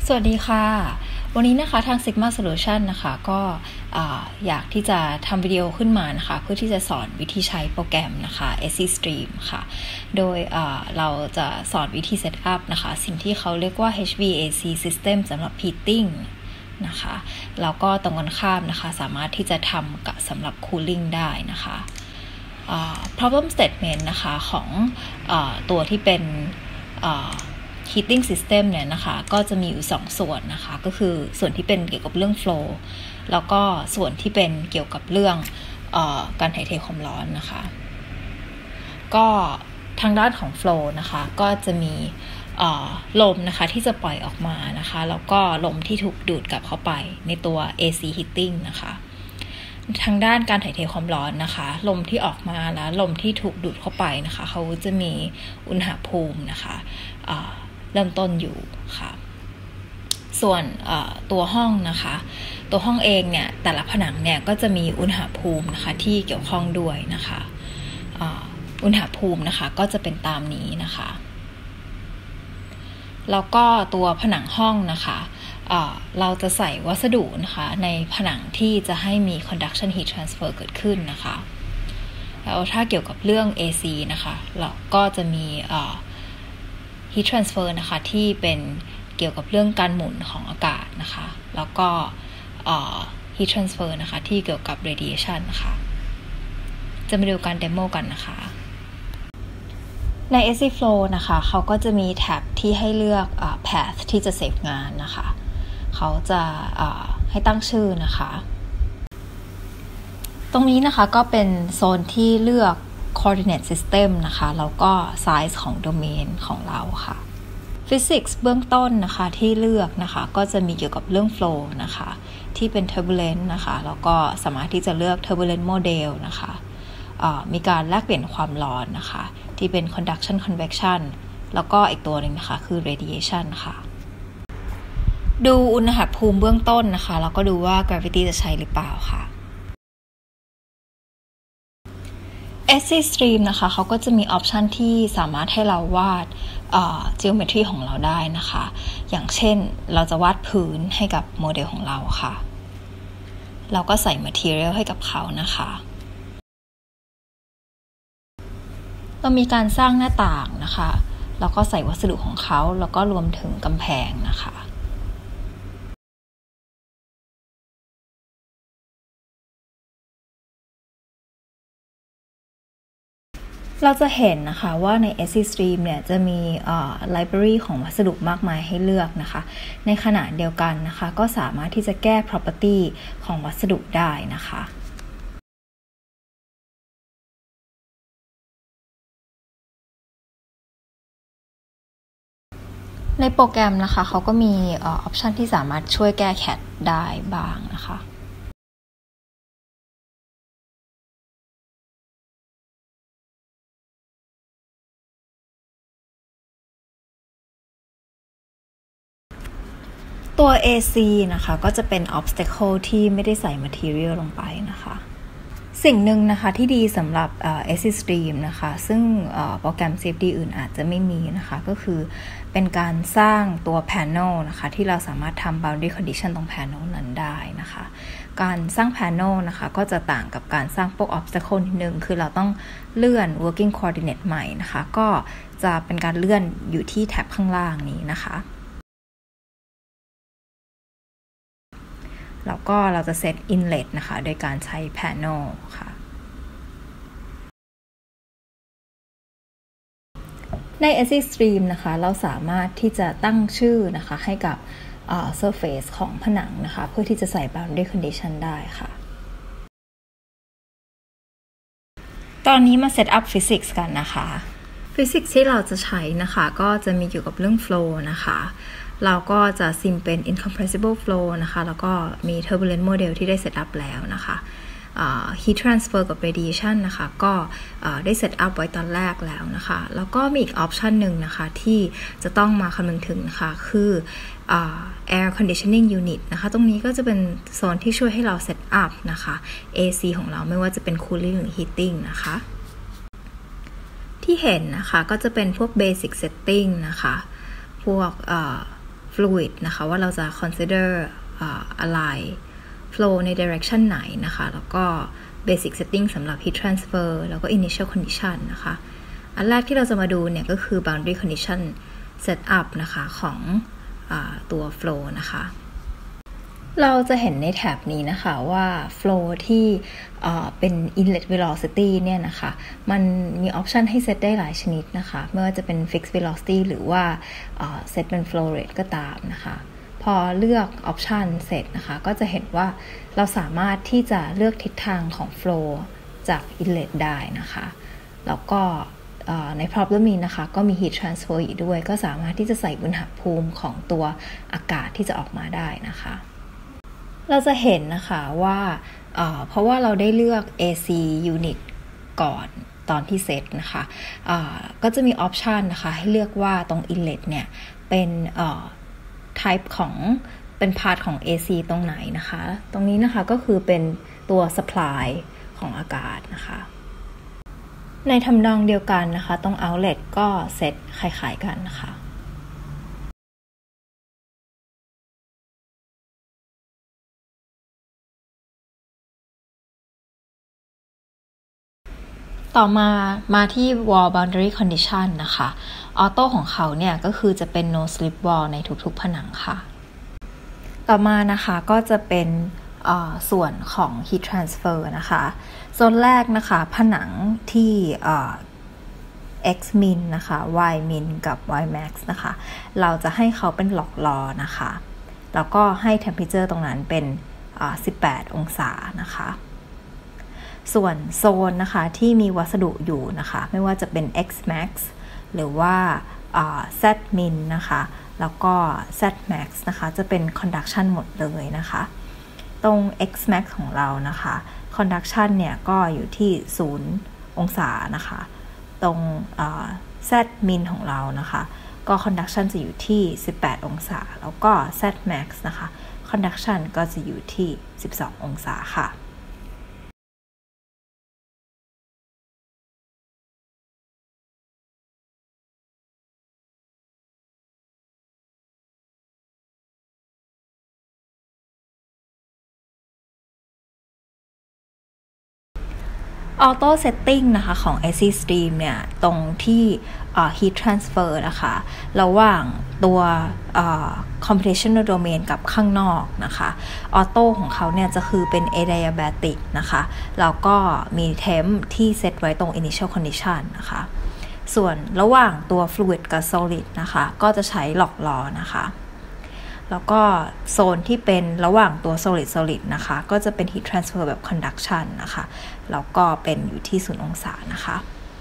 สวัสดีค่ะวันนี้นะคะทาง Sigma Solution นะคะก็อยากที่จะทำวิดีโอขึ้นมานะคะเพื่อที่จะสอนวิธีใช้โปรแกรมนะคะ SC Stream ค่ะโดยเราจะสอนวิธี Setup นะคะสิ่งที่เขาเรียกว่า HVAC System สำหรับ Heating นะคะแล้วก็ตรงกันข้ามนะคะสามารถที่จะทำกับสำหรับ Cooling ได้นะคะ problem statement นะคะของตัวที่เป็นheating system เนี่ยนะคะก็จะมีอยู่2ส่วนนะคะก็คือส่วนที่เป็นเกี่ยวกับเรื่อง flow แล้วก็ส่วนที่เป็นเกี่ยวกับเรื่องการถ่ายเทความร้อนนะคะก็ทางด้านของ flow นะคะก็จะมีลมนะคะที่จะปล่อยออกมานะคะแล้วก็ลมที่ถูกดูดกลับเข้าไปในตัว AC heating นะคะทางด้านการถ่ายเทความร้อนนะคะลมที่ออกมาและลมที่ถูกดูดเข้าไปนะคะเขาจะมีอุณหภูมินะคะเริ่มต้นอยู่ค่ะส่วนตัวห้องนะคะตัวห้องเองเนี่ยแต่ละผนังเนี่ยก็จะมีอุณหภูมินะคะที่เกี่ยวข้องด้วยนะคะอุณหภูมินะคะก็จะเป็นตามนี้นะคะแล้วก็ตัวผนังห้องนะคะเราจะใส่วัสดุนะคะในผนังที่จะให้มี conduction heat transfer เกิดขึ้นนะคะแล้วถ้าเกี่ยวกับเรื่อง AC นะคะเราก็จะมีheat transfer นะคะที่เป็นเกี่ยวกับเรื่องการหมุนของอากาศนะคะแล้วก็heat transfer นะคะที่เกี่ยวกับ radiation นะคะจะมาดูการเดโมกันนะคะใน SC Flow นะคะเขาก็จะมีแท็บที่ให้เลือกpath ที่จะเซฟงานนะคะเขาจะให้ตั้งชื่อนะคะตรงนี้นะคะก็เป็นโซนที่เลือก coordinate system นะคะแล้วก็ size ของ domain ของเราค่ะ physics เบื้องต้นนะคะที่เลือกนะคะก็จะมีเกี่ยวกับเรื่อง flow นะคะที่เป็น turbulent นะคะแล้วก็สามารถที่จะเลือก turbulent model นะคะมีการแลกเปลี่ยนความร้อนนะคะที่เป็น conduction convection แล้วก็อีกตัวหนึ่งนะคะคือ radiation ค่ะดูอุณหภูมิเบื้องต้นนะคะแล้วก็ดูว่า gravity จะใช้หรือเปล่าค่ะ SC Stream นะคะเขาก็จะมีออปชันที่สามารถให้เราวาดgeometry ของเราได้นะคะอย่างเช่นเราจะวาดพื้นให้กับโมเดลของเราค่ะเราก็ใส่ material ให้กับเขานะคะเรามีการสร้างหน้าต่างนะคะแล้วก็ใส่วัสดุของเขาแล้วก็รวมถึงกำแพงนะคะเราจะเห็นนะคะว่าใน SC Stream เนี่ยจะมีlibrary ของวัสดุมากมายให้เลือกนะคะในขณะเดียวกันนะคะก็สามารถที่จะแก้ property ของวัสดุได้นะคะในโปรแกรมนะคะเขาก็มีออปชันที่สามารถช่วยแก้ CAD ได้บ้างนะคะตัว AC นะคะก็จะเป็น obstacle ที่ไม่ได้ใส่ material ลงไปนะคะสิ่งหนึ่งนะคะที่ดีสำหรับSC Stream นะคะซึ่งโปรแกรม Safety อื่นอาจจะไม่มีนะคะก็คือเป็นการสร้างตัว panel นะคะที่เราสามารถทำ boundary condition ตรง panel นั้นได้นะคะการสร้าง panel นะคะก็จะต่างกับการสร้างพวก obstacle นิดนึงคือเราต้องเลื่อน working coordinate ใหม่นะคะก็จะเป็นการเลื่อนอยู่ที่แท็บข้างล่างนี้นะคะแล้วก็เราจะเซต inlet นะคะโดยการใช้ panel ค่ะใน SC Stream นะคะเราสามารถที่จะตั้งชื่อนะคะให้กับsurface ของผนังนะคะเพื่อที่จะใส่ boundary condition ได้ค่ะตอนนี้มา set up physics กันนะคะ physics ที่เราจะใช้นะคะก็จะมีเกี่ยวกับเรื่อง flow นะคะเราก็จะซิมเป็น incompressible flow นะคะแล้วก็มี turbulent model ที่ได้เซตอัพแล้วนะคะ heat transfer กับ radiation นะคะก็ได้เซตอัพไว้ตอนแรกแล้วนะคะแล้วก็มีอีกออปชันหนึ่งนะคะที่จะต้องมาคำนึงถึงนะคะคือ air conditioning unit นะคะตรงนี้ก็จะเป็นโซนที่ช่วยให้เราเซตอัพนะคะ AC ของเราไม่ว่าจะเป็น cooling หรือ heating นะคะที่เห็นนะคะก็จะเป็นพวก basic setting นะคะพวก fluid นะคะว่าเราจะ consider อะไร flow ใน direction ไหนนะคะแล้วก็ basic setting สำหรับ heat transfer แล้วก็ initial condition นะคะอันแรกที่เราจะมาดูเนี่ยก็คือ boundary condition setup นะคะของตัว flow นะคะเราจะเห็นในแถบนี้นะคะว่า flow ที่เป็น inlet velocity เนี่ยนะคะมันมีออปชันให้เซตได้หลายชนิดนะคะไม่ว่าจะเป็น fixed velocity หรือว่าเซตเป็น flow rate ก็ตามนะคะพอเลือกออปชันเสร็จนะคะก็จะเห็นว่าเราสามารถที่จะเลือกทิศทางของ flow จาก inlet ได้นะคะแล้วก็ใน problem นี้นะคะก็มี heat transfer อีกด้วยก็สามารถที่จะใส่อุณหภูมิของตัวอากาศที่จะออกมาได้นะคะเราจะเห็นนะคะว่าเพราะว่าเราได้เลือก AC unit ก่อนตอนที่เซตนะคะก็จะมีออปชันนะคะให้เลือกว่าตรง inlet เนี่ยเป็นtype ของเป็น part ของ AC ตรงไหนนะคะตรงนี้นะคะก็คือเป็นตัว supply ของอากาศนะคะในทำนองเดียวกันนะคะตรง outlet ก็เซตคล้ายๆกันนะคะต่อมาที่ wall boundary condition นะคะออโต้ของเขาเนี่ยก็คือจะเป็น no slip wall ในทุกๆผนังค่ะต่อมานะคะก็จะเป็นส่วนของ heat transfer นะคะโซนแรกนะคะผนังที่x min นะคะ y min กับ y max นะคะเราจะให้เขาเป็นหลอกล้อนะคะแล้วก็ให้ temperature ตรงนั้นเป็น18 องศานะคะส่วนโซนนะคะที่มีวัสดุอยู่นะคะไม่ว่าจะเป็น x max หรือว่าz min นะคะแล้วก็ z max นะคะจะเป็น conduction หมดเลยนะคะตรง x max ของเรานะคะ conduction เนี่ยก็อยู่ที่0 องศานะคะตรงz min ของเรานะคะก็ conduction จะอยู่ที่18 องศาแล้วก็ z max นะคะ conduction ก็จะอยู่ที่12 องศาค่ะAuto Setting นะคะของ AC Stream เนี่ยตรงที่Heat Transfer นะคะระหว่างตัว Computational Domain กับข้างนอกนะคะ Auto ของเขาเนี่ยจะคือเป็น Adiabatic นะคะแล้วก็มี Temp ที่เซตไว้ตรง Initial Condition นะคะส่วนระหว่างตัว Fluid กับ Solid นะคะก็จะใช้หลอกล้อนะคะแล้วก็โซนที่เป็นระหว่างตัว solid นะคะก็จะเป็น heat transfer แบบ conduction นะคะแล้วก็เป็นอยู่ที่0 องศานะคะ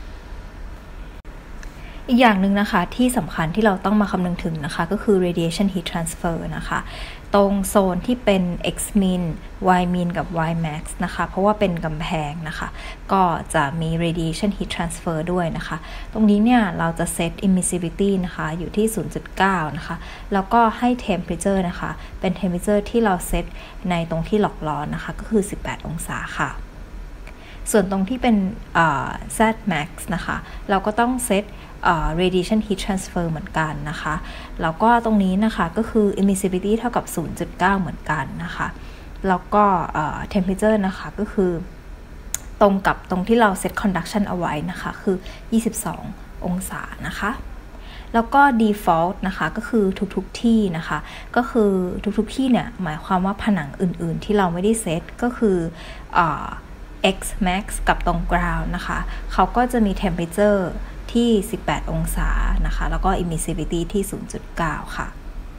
อีกอย่างหนึ่งนะคะที่สำคัญที่เราต้องมาคำนึงถึงนะคะก็คือ radiation heat transfer นะคะตรงโซนที่เป็น x min y min กับ y max นะคะเพราะว่าเป็นกำแพงนะคะก็จะมี radiation heat transfer ด้วยนะคะตรงนี้เนี่ยเราจะเซต emissivity นะคะอยู่ที่ 0.9 นะคะแล้วก็ให้ temperature นะคะเป็น temperature ที่เราเซตในตรงที่หลอกล้อนะคะก็คือ18 องศาค่ะส่วนตรงที่เป็นz max นะคะเราก็ต้องเซตradiation heat transfer เหมือนกันนะคะแล้วก็ตรงนี้นะคะก็คือ emissivity เท่ากับ 0.9 เหมือนกันนะคะแล้วก็temperature นะคะก็คือตรงกับตรงที่เรา set conduction เอาไว้นะคะคือ22 องศานะคะแล้วก็ default นะคะก็คือทุกที่นะคะก็คือทุกที่เนี่ยหมายความว่าผนังอื่นๆที่เราไม่ได้เซตก็คือx max กับตรง ground นะคะเขาก็จะมี temperature ที่18 องศานะคะแล้วก็ emissivity ที่ 0.9 ค่ะ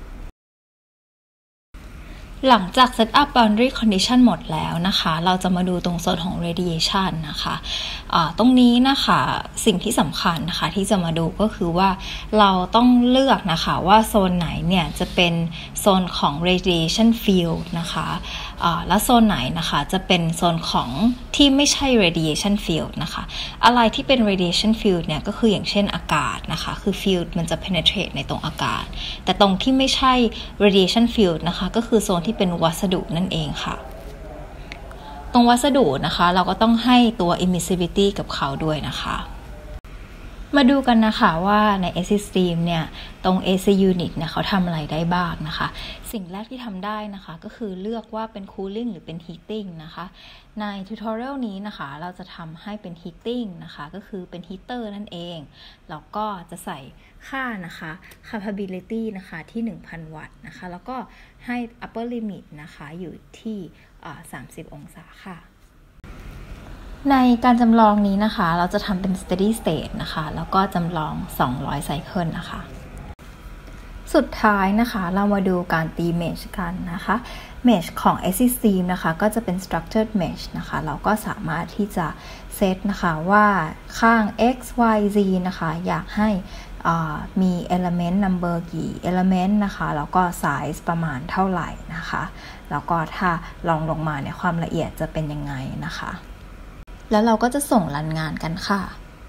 หลังจาก set up boundary condition หมดแล้วนะคะเราจะมาดูตรงโซนของ radiation นะคะตรงนี้นะคะสิ่งที่สำคัญนะคะที่จะมาดูก็คือว่าเราต้องเลือกนะคะว่าโซนไหนเนี่ยจะเป็นโซนของ radiation field นะคะและโซนไหนนะคะจะเป็นโซนของที่ไม่ใช่ radiation field นะคะอะไรที่เป็น radiation field เนี่ยก็คืออย่างเช่นอากาศนะคะคือ field มันจะ penetrate ในตรงอากาศแต่ตรงที่ไม่ใช่ radiation field นะคะก็คือโซนที่เป็นวัสดุนั่นเองค่ะตรงวัสดุนะคะเราก็ต้องให้ตัว emissivity กับเขาด้วยนะคะมาดูกันนะคะว่าใน AC Stream เนี่ยตรง AC Unit เนี่ยเขาทำอะไรได้บ้างนะคะสิ่งแรกที่ทำได้นะคะก็คือเลือกว่าเป็น Cooling หรือเป็น Heating นะคะใน Tutorial นี้นะคะเราจะทำให้เป็น Heating นะคะก็คือเป็น Heater นั่นเองแล้วก็จะใส่ค่านะคะ Capability นะคะที่ 1,000 วัตต์นะคะแล้วก็ให้ Upper Limit นะคะอยู่ที่30 องศาค่ะในการจำลองนี้นะคะเราจะทำเป็น steady state นะคะแล้วก็จำลอง200ไซเคิลนะคะสุดท้ายนะคะเรามาดูการตี mesh กันนะคะ mesh ของ AC Stream นะคะก็จะเป็น structured mesh นะคะเราก็สามารถที่จะเซตนะคะว่าข้าง x y z นะคะอยากให้มี element number กี่ element นะคะแล้วก็ size ประมาณเท่าไหร่นะคะแล้วก็ถ้าลองลงมาเนี่ยความละเอียดจะเป็นยังไงนะคะแล้วเราก็จะส่งรันงานกันค่ะ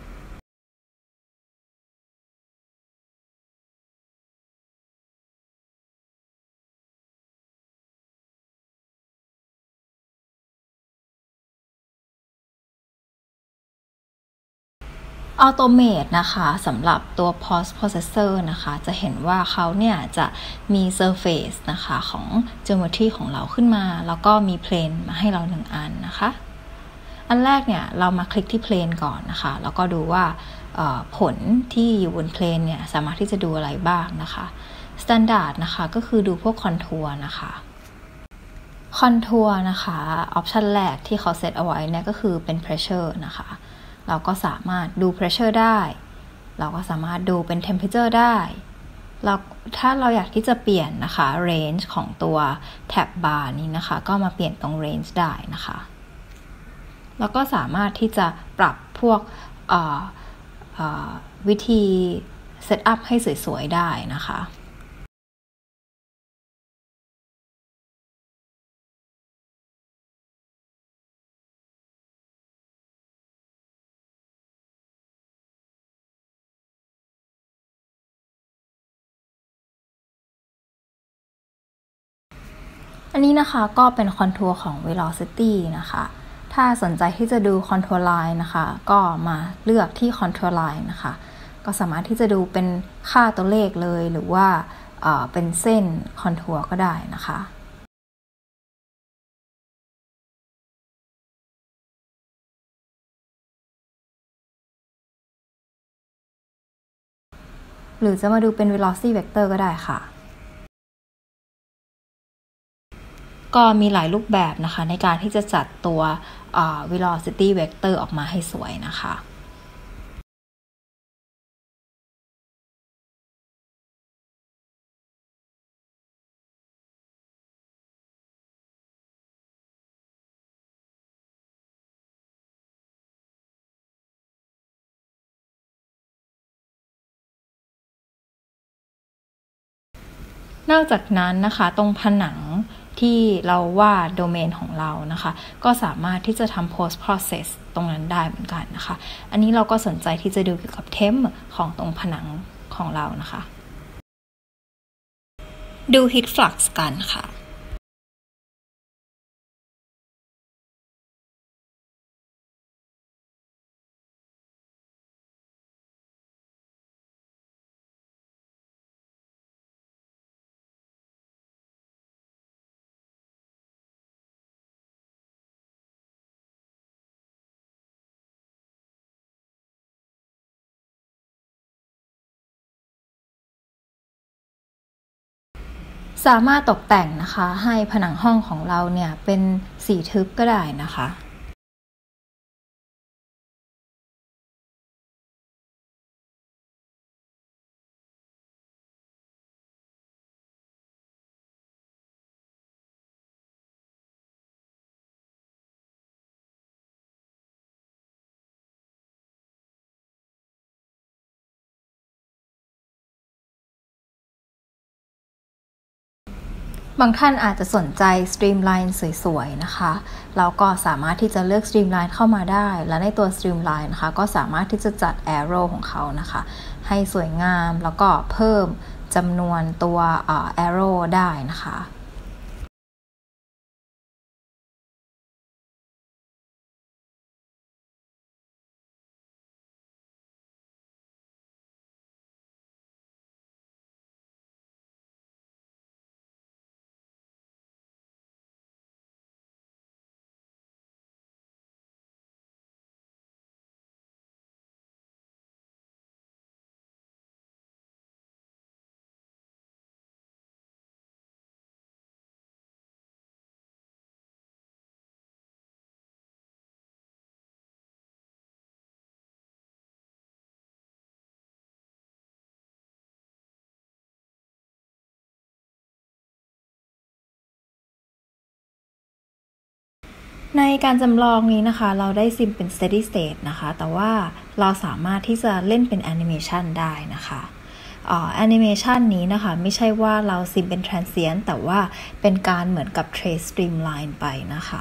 ออโตเมตนะคะสำหรับตัว post processor นะคะจะเห็นว่าเขาเนี่ยจะมี surface นะคะของ geometry ของเราขึ้นมาแล้วก็มี plane มาให้เรา1อันนะคะอันแรกเนี่ยเรามาคลิกที่ plane ก่อนนะคะแล้วก็ดูว่าผลที่อยู่บน plane เนี่ยสามารถที่จะดูอะไรบ้างนะคะ standard นะคะก็คือดูพวก contour นะคะคอนทัวร์นะคะออปชันแรกที่เขาเซตเอาไว้เนี่ยก็คือเป็น pressure นะคะเราก็สามารถดู pressure ได้เราก็สามารถดูเป็น temperature ได้ถ้าเราอยากที่จะเปลี่ยนนะคะ range ของตัวแท็บบาร์นี้นะคะก็มาเปลี่ยนตรง range ได้นะคะแล้วก็สามารถที่จะปรับพวกวิธีเซตอัพให้สวยๆได้นะคะอันนี้นะคะก็เป็นคอนทัวร์ของ velocity นะคะถ้าสนใจที่จะดูคอนทัวร์ไลน์นะคะก็มาเลือกที่คอนทัวร์ไลน์นะคะก็สามารถที่จะดูเป็นค่าตัวเลขเลยหรือว่าเป็นเส้นคอนทัวร์ก็ได้นะคะหรือจะมาดูเป็น velocity vector ก็ได้ค่ะก็มีหลายรูปแบบนะคะในการที่จะจัดตัว velocity vector ออกมาให้สวยนะคะนอกจากนั้นนะคะตรงผนังที่เราวาดโดเมนของเรานะคะก็สามารถที่จะทำ post process ตรงนั้นได้เหมือนกันนะคะอันนี้เราก็สนใจที่จะดูเกี่ยวกับเทมของตรงผนังของเรานะคะดู heat flux กันค่ะสามารถตกแต่งนะคะให้ผนังห้องของเราเนี่ยเป็นสีทึบก็ได้นะคะบางท่านอาจจะสนใจ Streamline สวยๆนะคะเราก็สามารถที่จะเลือก Streamline เข้ามาได้และในตัว Streamline นะคะก็สามารถที่จะจัด Arrow ของเขานะคะให้สวยงามแล้วก็เพิ่มจำนวนตัว Arrow ได้นะคะในการจำลองนี้นะคะเราได้ซิมเป็น steady state นะคะแต่ว่าเราสามารถที่จะเล่นเป็นแอนิเมชันได้นะคะแอนิเมชันนี้นะคะไม่ใช่ว่าเราซิมเป็น transient แต่ว่าเป็นการเหมือนกับ trace streamline ไปนะคะ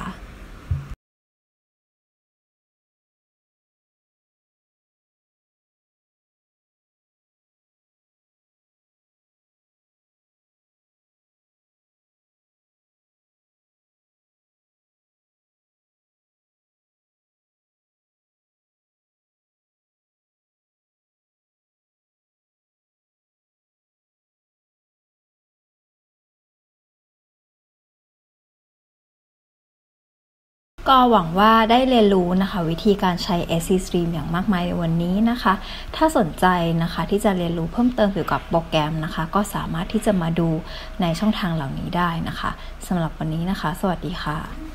ก็หวังว่าได้เรียนรู้นะคะวิธีการใช้ SC Stream อย่างมากมายในวันนี้นะคะถ้าสนใจนะคะที่จะเรียนรู้เพิ่มเติมเกี่ยวกับโปรแกรมนะคะก็สามารถที่จะมาดูในช่องทางเหล่านี้ได้นะคะสำหรับวันนี้นะคะสวัสดีค่ะ